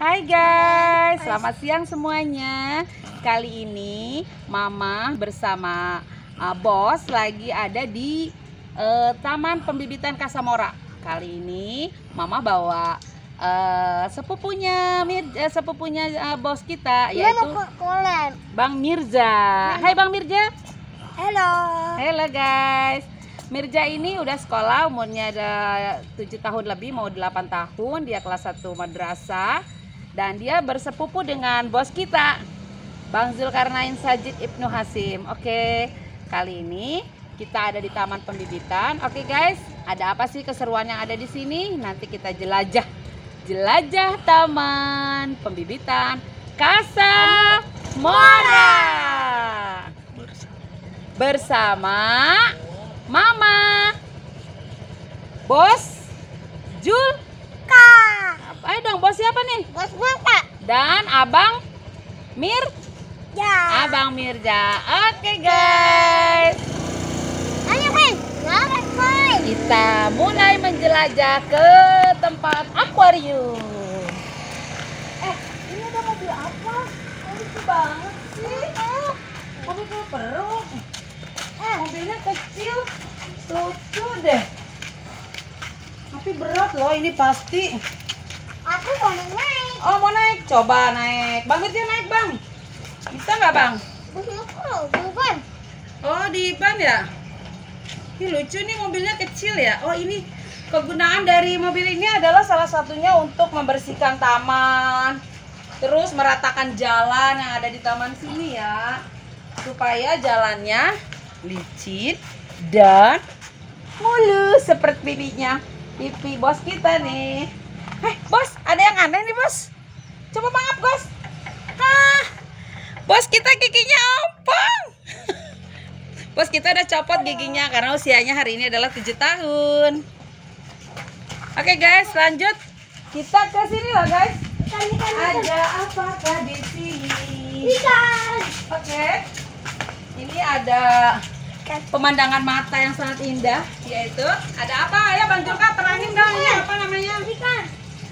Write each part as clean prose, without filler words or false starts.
Hai guys, selamat siang semuanya. Kali ini Mama bersama Bos lagi ada di Taman Pembibitan Kasamora. Kali ini Mama bawa sepupunya bos kita, yaitu Bang Mirza. Hai Bang Mirza. Halo. Halo guys. Mirza ini udah sekolah, umurnya ada 7 tahun lebih, mau 8 tahun. Dia kelas 1 madrasah. Dan dia bersepupu dengan bos kita, Bang Zulkarnain Sajid Ibnu Hasim. Oke, kali ini kita ada di Taman Pembibitan. Oke guys, ada apa sih keseruan yang ada di sini? Nanti kita jelajah Taman Pembibitan Kasamora bersama Mama, Bos Julka. Ayo dong, bos siapa nih? Bos Julka. Dan Abang Ya. Abang Mirza. Oke guys, Ayo main. kita mulai menjelajah ke tempat akuarium. Ini ada mobil apa? Lucu banget sih. Mobil perut. Mobilnya kecil, lucu deh. Tapi berat loh, ini pasti. Aku mau naik. Oh, mau naik? Coba naik. Bang Mirza naik, Bang. Bisa nggak, Bang? Bukan. Oh, di ban ya? Ini lucu nih, mobilnya kecil ya. Oh, ini kegunaan dari mobil ini adalah salah satunya untuk membersihkan taman. Terus meratakan jalan yang ada di taman sini ya. Supaya jalannya licin dan mulus seperti pipi bos kita nih. Bos, ada yang aneh nih bos. Coba mangap bos. Bos kita giginya ompong. Bos kita udah copot giginya karena usianya hari ini adalah 7 tahun. Oke guys, lanjut. Kita ke sini lah guys. Ada apakah di sini? Ikan. Oke. Ini ada pemandangan mata yang sangat indah, yaitu ada apa ya Bang Julka, terangin dong ini apa namanya? Ikan.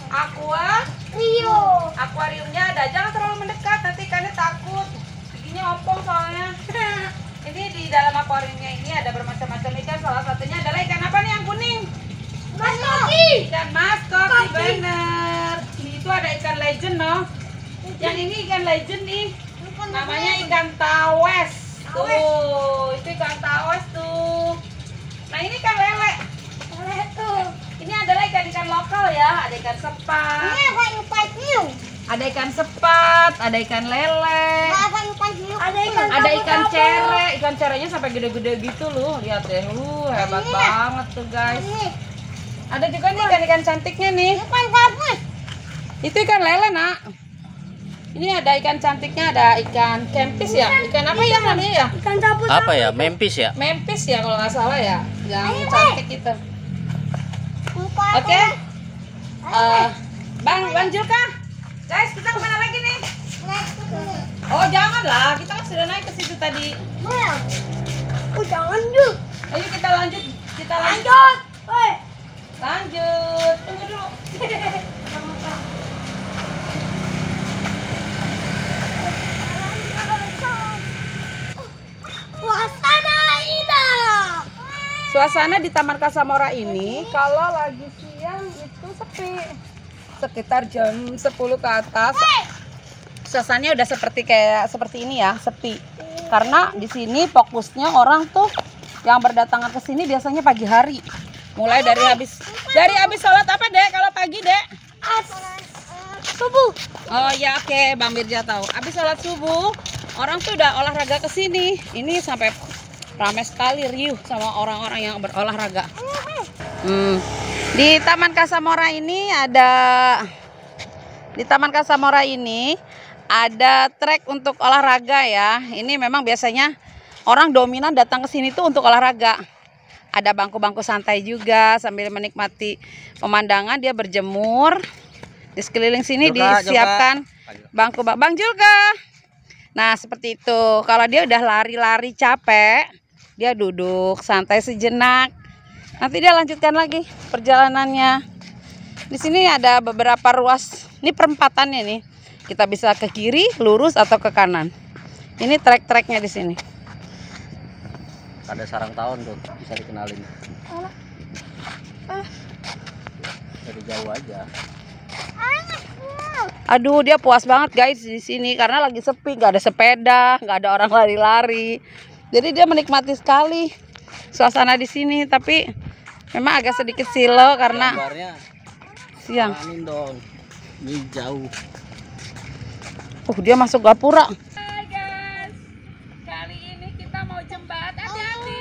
Akuariumnya ada, jangan terlalu mendekat nanti ikannya takut, giginya ompong soalnya. Ini di dalam akuariumnya ini ada bermacam-macam ikan, salah satunya adalah ikan apa nih yang kuning? Mas Koki. Ikan maskoki, bener. Itu ada ikan legend loh. Yang ini ikan legend nih, namanya ikan tawes. Tuh, itu ikan tawes tuh. Nah ini ikan lele. Ini adalah ikan-ikan lokal ya. Ada ikan sepat. Ada ikan sepat, ada ikan lele. Ada ikan cere. Ikan cerenya sampai gede-gede gitu loh. Lihat deh, hebat banget tuh guys. Ada juga nih ikan-ikan cantiknya nih. Itu ikan lele nak. Ini ada ikan cantiknya, ada ikan kempis ya. Ikan apa ya namanya ya? Ikan sapu. Apa ya? Mempis ya? Mempis ya kalau nggak salah ya. Yang cantik itu. Oke. Bang Julka. Guys, kita kemana lagi nih? Oh jangan lah, kita kan sudah naik ke situ tadi. Jangan yuk. Ayo kita lanjut. Lanjut. Tunggu dulu. Suasana di Taman Kasamora ini kalau lagi siang itu sepi. Sekitar jam 10 ke atas. Suasananya udah seperti ini ya, sepi. Karena di sini fokusnya orang tuh yang berdatangan ke sini biasanya pagi hari. Mulai dari habis sholat apa, Dek? Kalau pagi, Dek? Subuh. Oh ya, oke, Bang Mirza tahu. Habis sholat subuh, orang tuh udah olahraga ke sini. Ini sampai ramai sekali, riuh sama orang-orang yang berolahraga. Di Taman Kasamora ini ada trek untuk olahraga ya. Ini memang biasanya orang dominan datang ke sini tuh untuk olahraga. Ada bangku-bangku santai juga sambil menikmati pemandangan. Dia berjemur. Di sekeliling sini disiapkan bangku Bang Julka. Nah, seperti itu. Kalau dia udah lari-lari capek, dia duduk santai sejenak. Nanti dia lanjutkan lagi perjalanannya. Di sini ada beberapa ruas Ini perempatannya nih. Kita bisa ke kiri, lurus atau ke kanan. Ini trek-treknya di sini. Ada sarang tawon tuh, bisa dikenalin. Dari jauh aja. Aduh, dia puas banget guys di sini karena lagi sepi, nggak ada sepeda, nggak ada orang lari-lari. Jadi dia menikmati sekali suasana di sini. Tapi memang agak sedikit silo karena Gambarnya siang. angin dong. Ini jauh. Dia masuk gapura. Hai guys, kali ini kita mau jembat. Hati-hati.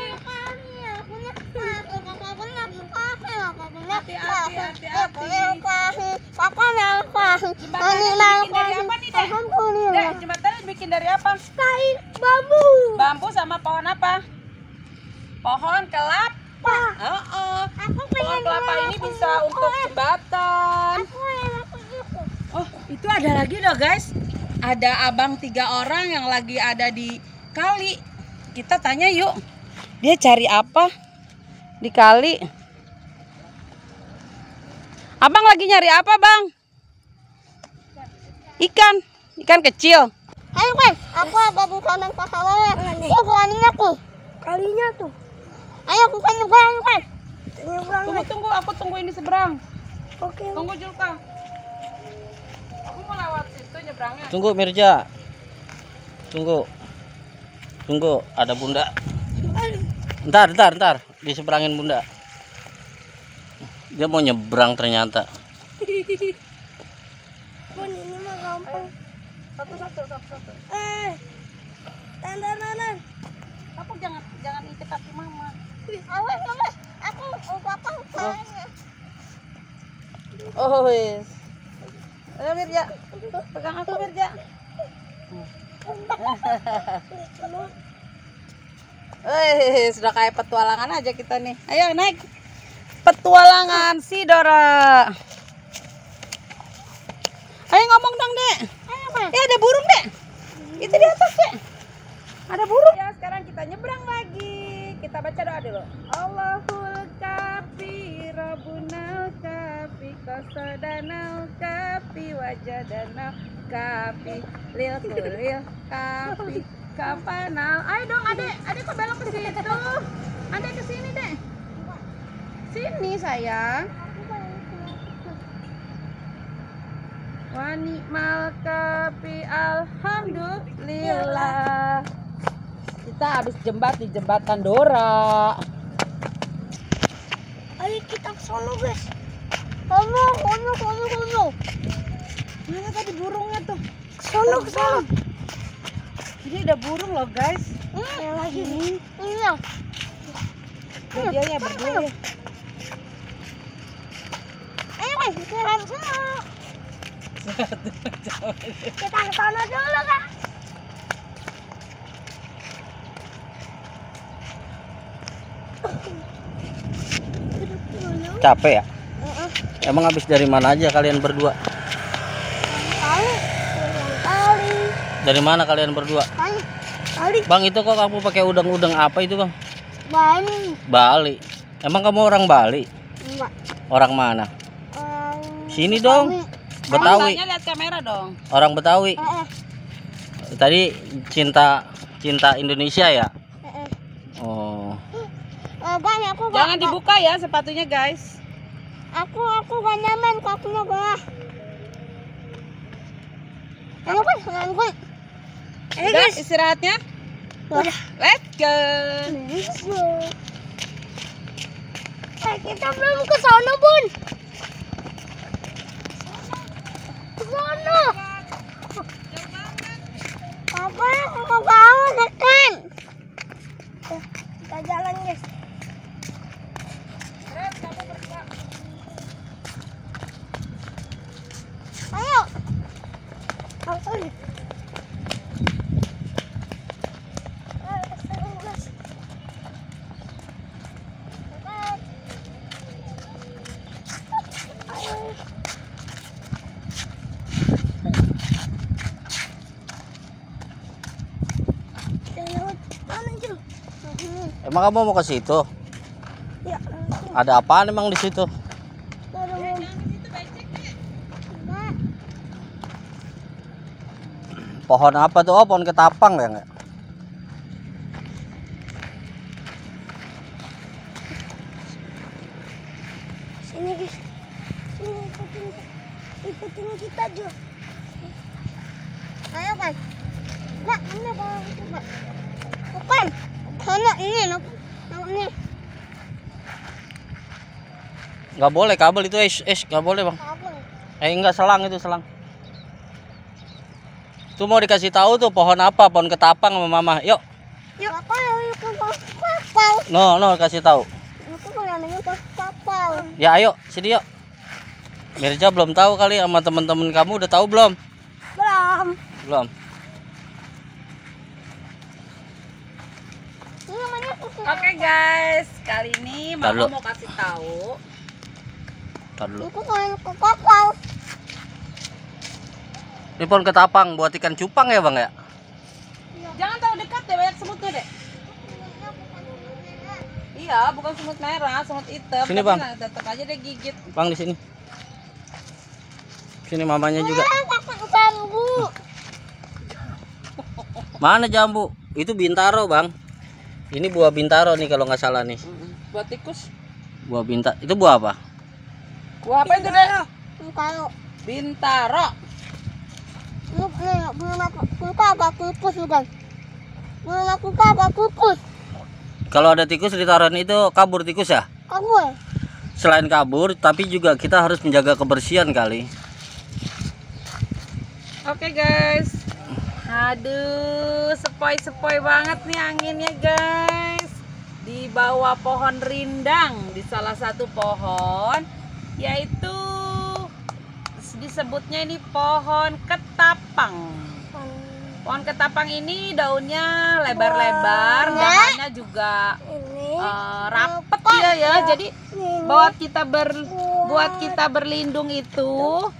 Jembatan bikin dari apa? Bambu. Bambu sama pohon apa? Pohon kelapa. Pohon kelapa ini bisa untuk jembatan. Oh, itu ada lagi loh guys. Ada abang 3 orang yang lagi ada di kali. Kita tanya yuk. Dia cari apa di kali? Abang lagi nyari apa, Bang? Ikan kecil. Ayo kan, aku ada di kanan pasawaran. Kalinya tuh. Ayo bukan nyebrang kan. Tunggu, aku tunggu ini seberang. Oke. Tunggu Julka. Aku mau lewat situ nyebrangnya. Tunggu Mirja. Tunggu, ada Bunda. Ntar, diseberangin Bunda. Dia mau nyebrang ternyata. Bun, ini mah gampang. Satu. Tandan. Aku jangan ikat kaki mama. Awas, mama. Aku bakal Oh, wis. Ayo Mirja. Pegang aku Mirja. Sudah kayak petualangan aja kita nih. Ayo naik. Petualangan si Dora. Ayo ngomong dong, Dek. Ada burung, Dek. Itu di atas, Dek. Ada burung. Ya, sekarang kita nyebrang lagi. Kita baca doa dulu. Allahul kafi, Rabbunal kafi, qasadanal kafi, wajadanal kafi, lil kulil kafi, kapanal. Ayo dong, Adek kok belok ke situ. Adek ke sini, Dek. Sini, sayang. Wa ni'mal kafi, alhamdulillah. Kita habis di jembatan Dora. Ayo kita ke sono, guys. Sono. Mana tadi burungnya tuh? Ke sono. Ini ada burung loh, guys. Yang lagi nih. Iya. Berdiri ya. Ayo guys, kita ke sono. Kita ke sono dulu, Kak. Capek ya? Emang habis dari mana aja kalian berdua? Kali. Dari mana kalian berdua? Kali. Bang, itu kok kamu pakai udang-udang apa itu, Bang? Bali. Bali. Emang kamu orang Bali? Enggak. Orang mana? Sini dong. Betawi. Tanya lihat kamera dong. Orang Betawi. Tadi cinta Indonesia ya? Oh. Bang, aku Jangan dibuka ya sepatunya, guys. Aku gak nyaman kakinya gua. Ayo kan, gue. Udah istirahatnya? Udah. Let's go. Kita belum ke sana, Bun. Ke sana. Papa, aku bangun dekan. Kita jalan, guys. Ayo. Emang kamu mau ke situ? Ya. Ada apaan emang di situ? Pohon apa tuh? Oh, pohon ketapang ya nggak? Sini guys. Sini ikutin kita Jo. Ayo kan. Pak, ini bawah itu Pak. Bukan. Sana ini ini. Nggak boleh kabel itu, nggak boleh bang. Kabel. Enggak, selang itu selang. Tuh mau dikasih tahu tuh pohon apa? Pohon ketapang sama mama. Yuk. Yuk. Apa yang kapal? No, kasih tahu. Aku pengennya kapal. Ya ayo, sini yuk. Mirja belum tahu kali, sama teman-teman kamu udah tahu belum? Belum. Belum. Ini namanya putih. Oke guys, kali ini Ntar Mama dulu. mau kasih tahu. Ntar dulu. Itu kayak ke kapal. Ini pohon ketapang buat ikan cupang ya bang ya? Jangan terlalu dekat deh, banyak semutnya deh. Iya, bukan semut merah, semut hitam. Sini, Tapi Bang. nah, tetap aja dia gigit. Bang di sini. Sini mamanya juga. Pakai bambu. Mana jambu? Itu bintaro bang. Ini buah bintaro nih kalau nggak salah nih. Buat tikus. Buah bintaro. Itu buah apa? Buah apa itu deh? Kalau Bintaro. kita agak pupus guys. Kita agak pupus. Kalau ada tikus ditaruhin itu kabur tikus ya? Kabur. Selain kabur, tapi juga kita harus menjaga kebersihan kali. Oke guys. Aduh, sepoi-sepoi banget nih anginnya guys. Di bawah pohon rindang, di salah satu pohon, yaitu disebutnya ini pohon ketapang. Pohon ketapang ini daunnya lebar-lebar, Wah. dahannya juga Ini rapet dia ya. Jadi buat kita berlindung itu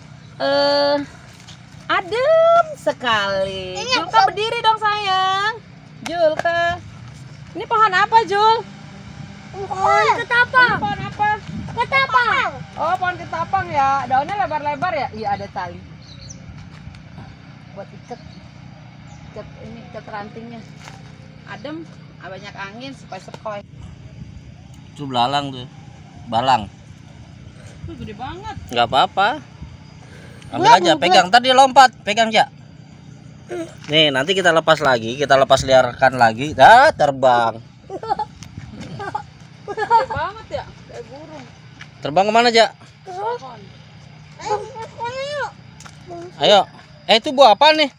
adem sekali. Julka berdiri dong sayang. Julka. Ini pohon apa Jul? pohon ketapang. Ini pohon apa? Ketapang. Oh, pohon ketapang ya. Daunnya lebar-lebar ya? Iya, ada tali. Buat ikat rantingnya. Adem, banyak angin, sepoi-sepoi. Itu belalang tuh. Balang. Gede banget. Nggak apa-apa. Ambil aja, pegang. Tadi lompat, pegang ya. Nih, nanti kita lepas lagi, kita lepas liarkan lagi. Dah, terbang. Gede banget ya, kayak burung. Terbang kemana aja? Pohon. Ayo. Itu buah apa nih?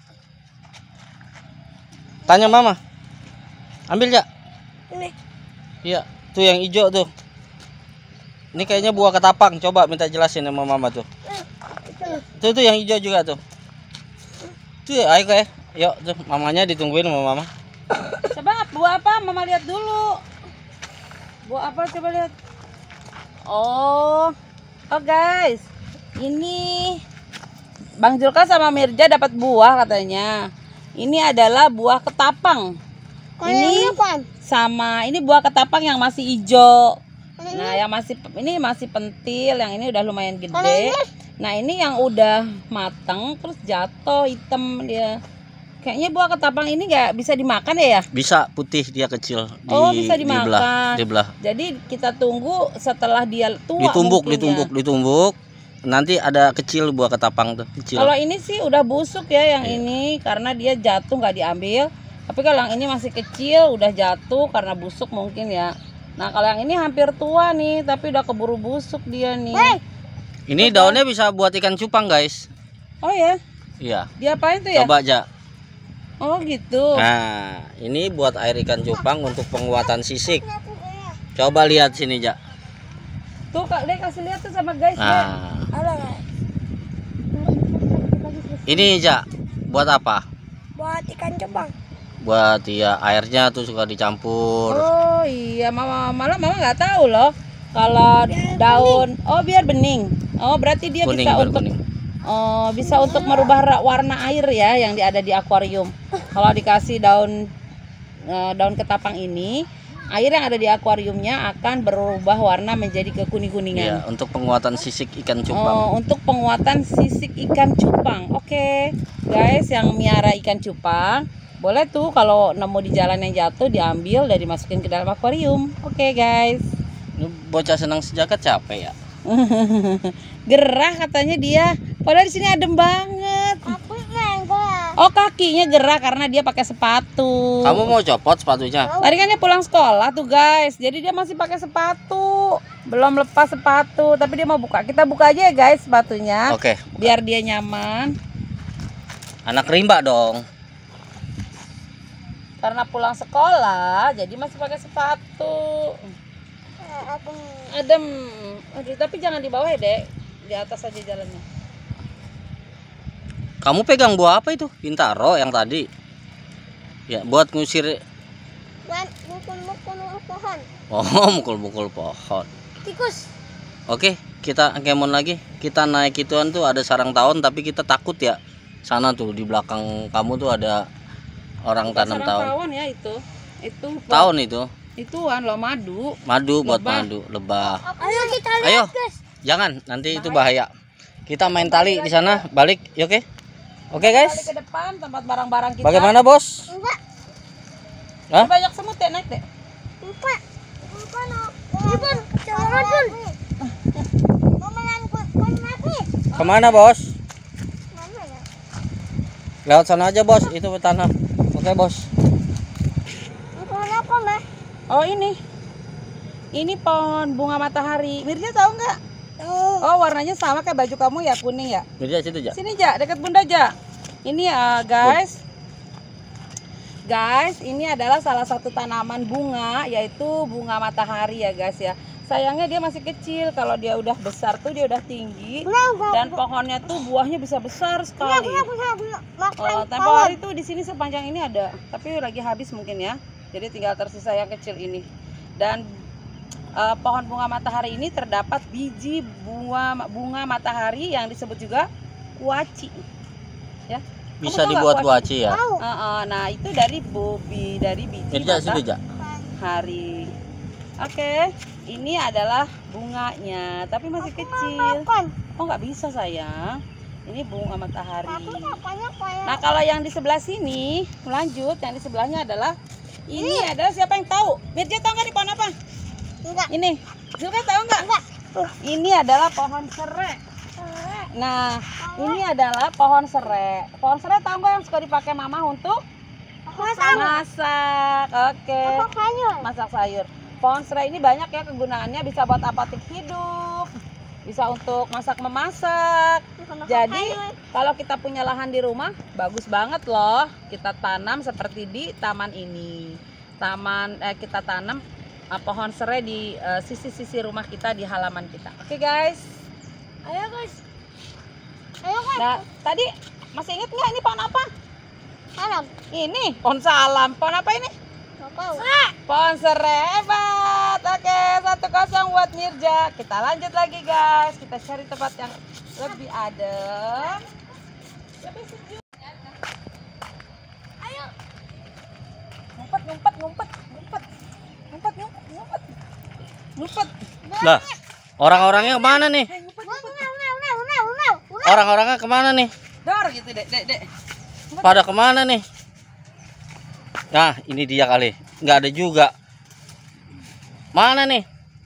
Tanya mama. Ambil ya. Ini. Iya, tuh yang hijau tuh. Ini kayaknya buah ketapang. Coba minta jelasin sama mama tuh. Tuh yang hijau juga tuh. Tuh, ayo kayak. Yuk, tuh mamanya ditungguin sama mama. Coba buah apa? Mama lihat dulu. Buah apa coba lihat. Oh guys, ini Bang Julka sama Mirja dapat buah katanya. Ini adalah buah ketapang. Ini sama ini buah ketapang yang masih hijau. Nah, yang ini masih pentil, yang ini udah lumayan gede. Nah, ini yang udah matang terus jatuh hitam dia. Kayaknya buah ketapang ini nggak bisa dimakan ya? Bisa, putih dia kecil. Bisa dimakan. Dibelah. Jadi kita tunggu setelah dia tua. Ditumbuk. Nanti ada kecil buah ketapang tuh, kecil. Kalau ini sih udah busuk ya yang ini karena dia jatuh nggak diambil. Tapi kalau yang ini masih kecil udah jatuh karena busuk mungkin ya. Nah kalau yang ini hampir tua nih tapi udah keburu busuk dia nih. Ini daunnya bisa buat ikan cupang guys. Oh ya? Iya. Diapain tuh ya? Coba aja. Oh gitu. Nah, ini buat air ikan cupang untuk penguatan sisik. Coba lihat sini, Ja. Tuh Kak Dek kasih lihat tuh sama guys ya. Nah, ini Ja, buat apa? Buat ikan cupang. Buat ya airnya tuh suka dicampur. Oh iya, mama nggak tahu loh. Kalau daun, biar bening. Oh berarti dia Kuning, bisa biar untuk kuning. bisa untuk merubah warna air ya yang ada di akuarium. Kalau dikasih daun ketapang ini, air yang ada di akuariumnya akan berubah warna menjadi Iya, kekuning-kuningan. untuk penguatan sisik ikan cupang. Untuk penguatan sisik ikan cupang. Oke. guys yang miara ikan cupang, boleh tuh kalau nemu di jalan yang jatuh diambil dan dimasukin ke dalam akuarium. Oke guys. Ini bocah senang sejaka capek ya. Gerah katanya dia. Padahal di sini adem banget. Aku enggak. Oh, kakinya gerah karena dia pakai sepatu. Kamu mau copot sepatunya? Tadi kan dia pulang sekolah tuh guys. Jadi dia masih pakai sepatu. Belum lepas sepatu, tapi dia mau buka. Kita buka aja ya guys sepatunya. Oke. Biar dia nyaman. Anak rimba dong. Karena pulang sekolah, jadi masih pakai sepatu. Aku Adem. Aduh, tapi jangan di bawah ya, Dek. Di atas aja jalannya. Kamu pegang buah apa itu? Bintaro yang tadi. Ya, buat ngusir. buat mukul-mukul pohon. Oh, mukul-mukul pohon. Tikus. Oke, kita kemon lagi. Kita naik ituan tuh ada sarang tawon tapi kita takut ya. Sana tuh di belakang kamu tuh ada orang tanam Sarang tawon. tawon ya itu. Itu Tawon itu. ituan loh madu. Madu buat Lebah. madu, lebah. Ayo kita Ayo. lihat guys. Jangan, nanti itu bahaya. Kita main tali di sana, balik, ya, oke? Oke, Balik guys. ke depan tempat barang-barang kita. Bagaimana, Bos? Enggak. Hah? Banyak semut ya, naik deh. Empat. Ibun, jangan pun. Pun lagi. Kemana, Bos? Mana ya? Lewat sana aja, Bos. Itu tanah. Oke, Bos. Pohon apa, Mas? Oh, ini pohon bunga matahari. Mirja tahu nggak? Oh, warnanya sama kayak baju kamu ya, kuning ya. Mirja situ aja. Sini Ja, dekat Bunda Ja. Ini ya guys. Guys, ini adalah salah satu tanaman bunga, yaitu bunga matahari ya guys ya. Sayangnya dia masih kecil. Kalau dia udah besar tuh dia udah tinggi. Dan pohonnya tuh buahnya bisa besar sekali. Tempo hari tuh di sini sepanjang ini ada, tapi lagi habis mungkin ya. Jadi tinggal tersisa yang kecil ini. Dan pohon bunga matahari ini terdapat biji bunga matahari yang disebut juga kuaci. Ya. Bisa Kamu tahu dibuat nggak kuaci ya. Nah itu dari biji Mirja situ aja. matahari. Oke, ini adalah bunganya, tapi masih kecil. Oh nggak bisa sayang. Ini bunga matahari. Nah kalau yang di sebelah sini, lanjut yang di sebelahnya adalah ini adalah siapa yang tahu? Mirja tahu nggak di pohon apa? Enggak. Ini, Zulka tahu nggak? Enggak. Ini adalah pohon serai. Nah, ini adalah pohon serai. Pohon serai tahu nggak yang suka dipakai mama untuk masak? Oke. Masak sayur. Pohon serai ini banyak ya kegunaannya, bisa buat apotek hidup, bisa untuk memasak. Jadi kalau kita punya lahan di rumah, bagus banget loh. Kita tanam seperti di taman ini. Kita tanam pohon serai di sisi-sisi rumah kita, di halaman kita. Oke guys. Ayo guys. Nah, tadi masih ingat nggak ini pohon apa? Salam. Ini pohon salam. Pohon apa ini? Pohon serai. Hebat. Oke, 1-0 buat Mirja. Kita lanjut lagi guys. Kita cari tempat yang lebih adem, lebih sejuk. Ayo. Ngumpet. Lah, orang-orangnya kemana nih? Orang-orangnya kemana nih? Dor gitu, Dek. Pada kemana nih? Nah, ini dia kali. Nggak ada juga. Mana nih?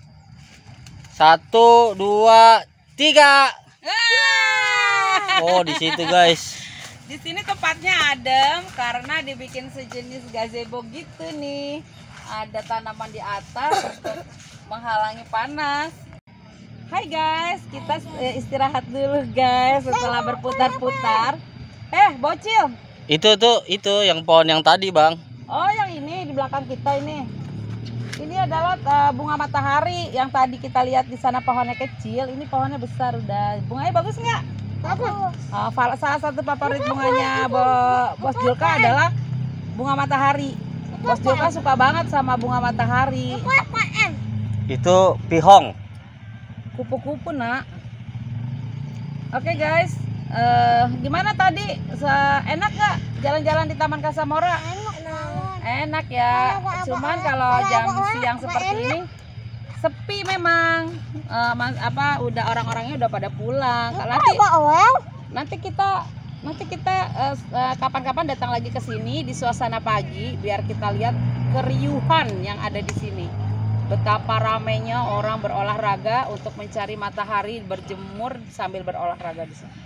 1, 2, 3. Oh, di situ guys. Di sini tempatnya adem karena dibikin sejenis gazebo gitu nih. Ada tanaman di atas untuk menghalangi panas. Hai guys, kita istirahat dulu guys setelah berputar-putar. Bocil. Itu yang pohon yang tadi, Bang. Oh, yang ini di belakang kita ini. Ini adalah bunga matahari yang tadi kita lihat di sana pohonnya kecil. Ini pohonnya besar udah. Bunganya bagus nggak? Bagus. Salah satu favorit bunganya Bos Julka adalah bunga matahari. Bos Julka suka banget sama bunga matahari. Itu pihong. Kupu-kupu nak. Oke guys, gimana tadi? Enak nggak jalan-jalan di Taman Kasamora? Enak ya. Cuman kalau jam siang seperti ini sepi memang. Udah orang-orangnya udah pada pulang. Nanti kita Nanti kita kapan-kapan datang lagi ke sini di suasana pagi biar kita lihat keriuhan yang ada di sini. Betapa ramainya orang berolahraga untuk mencari matahari, berjemur sambil berolahraga di sini.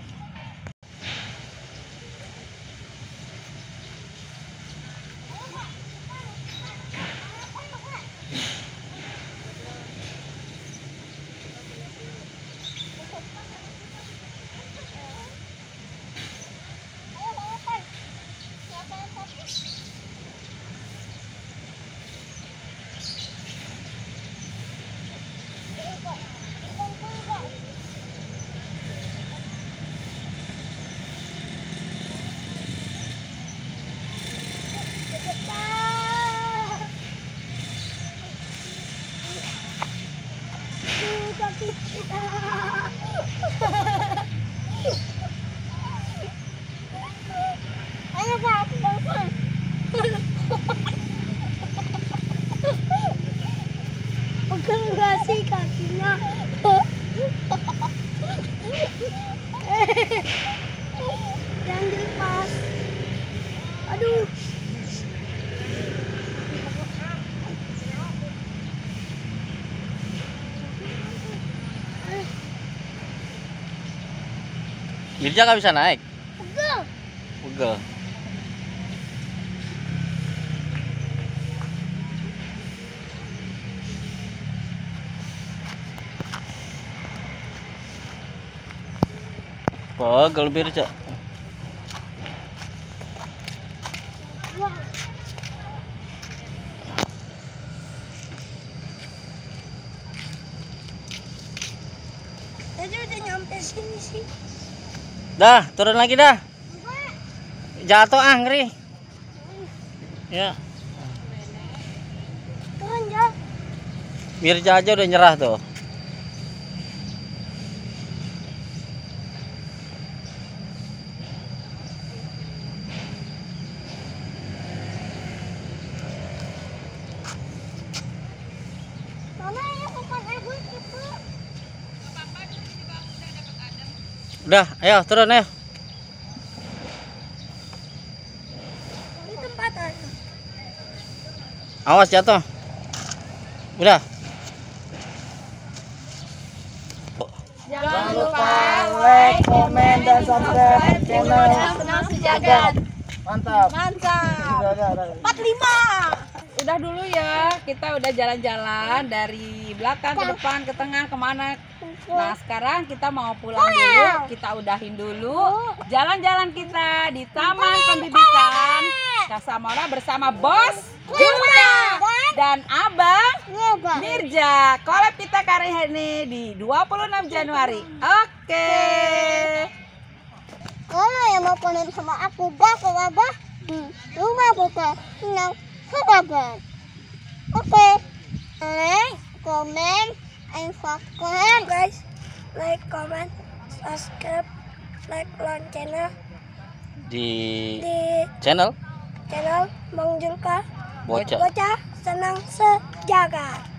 Ayo Pak, aku bangun. Pegang nggak sih kakinya? Jangan dilepas. Aduh. Mirja nggak bisa naik. Pegel. Pegel. Pegel Mirja. Wah. Tadi udah nyampe sini sih. Dah, turun lagi dah. Jatuh ngeri. Ya, Turun ya. Mirja aja udah nyerah tuh. Mama ini bukan ibu itu. Udah, ayo turun ayo. Ini tempat aja. Awas jatuh. Udah. Jangan lupa like, komen, dan subscribe channel Senang Sejagat. Mantap. Mantap. Udah. 45. Udah dulu ya, kita udah jalan-jalan dari belakang ke depan ke tengah kemana. Nah sekarang kita mau pulang dulu, kita udahin dulu jalan-jalan kita di Taman Pembibitan Kasamora bersama Bos Juta dan Abang Mirja. Collab kita kali ini di 26 Januari. Oke. Kalau yang mau konen sama aku, bah, rumah aku ke senang sahabat. Oke, like, comment, and subscribe, guys. Like, comment, subscribe, like channel Di di channel channel Mang Julka. Bocah. Bocah senang sejagat.